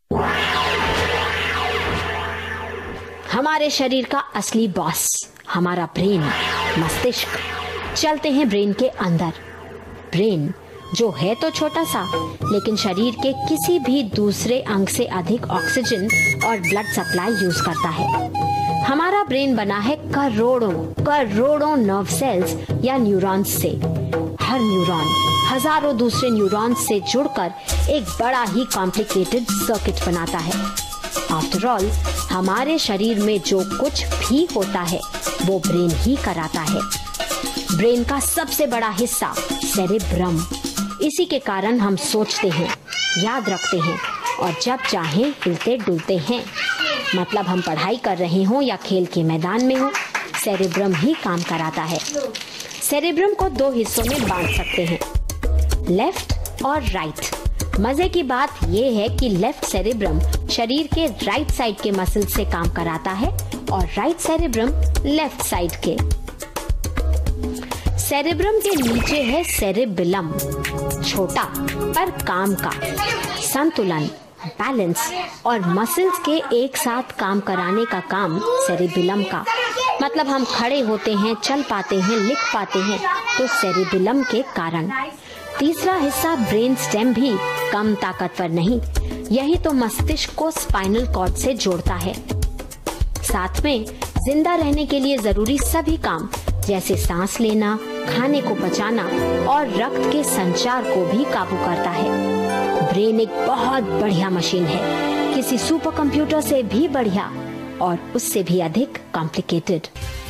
हमारे शरीर का असली बॉस हमारा ब्रेन, मस्तिष्क। चलते हैं ब्रेन के अंदर। ब्रेन जो है तो छोटा सा, लेकिन शरीर के किसी भी दूसरे अंग से अधिक ऑक्सीजन और ब्लड सप्लाई यूज करता है। हमारा ब्रेन बना है करोड़ों नर्व सेल्स या न्यूरॉन्स से। हर न्यूरॉन हजारों दूसरे न्यूरॉन्स से जुड़कर एक बड़ा ही कॉम्प्लिकेटेड सर्किट बनाता है। आफ्टर ऑल, हमारे शरीर में जो कुछ भी होता है वो ब्रेन ही कराता है। ब्रेन का सबसे बड़ा हिस्सा सेरेब्रम। इसी के कारण हम सोचते हैं, याद रखते हैं और जब चाहें हिलते डुलते हैं। मतलब हम पढ़ाई कर रहे हों या खेल के मैदान में हो, सेरेब्रम ही काम कराता है। सेरेब्रम को दो हिस्सों में बांट सकते हैं, लेफ्ट और राइट। मजे की बात यह है कि लेफ्ट सेरेब्रम शरीर के राइट साइड के मसल से काम कराता है और राइट सेरेब्रम लेफ्ट साइड के। सेरेब्रम के नीचे है सेरेबेलम, छोटा पर काम का। संतुलन, बैलेंस और मसल्स के एक साथ काम कराने का काम सेरेबेलम का। मतलब हम खड़े होते हैं, चल पाते हैं, लिख पाते हैं तो सेरेबेलम के कारण। तीसरा हिस्सा ब्रेन स्टेम भी कम ताकतवर नहीं, यही तो मस्तिष्क को स्पाइनल कॉर्ड से जोड़ता है। साथ में जिंदा रहने के लिए जरूरी सभी काम जैसे सांस लेना, खाने को पचाना और रक्त के संचार को भी काबू करता है। ब्रेन एक बहुत बढ़िया मशीन है, किसी सुपर कंप्यूटर से भी बढ़िया और उससे भी अधिक कॉम्प्लिकेटेड।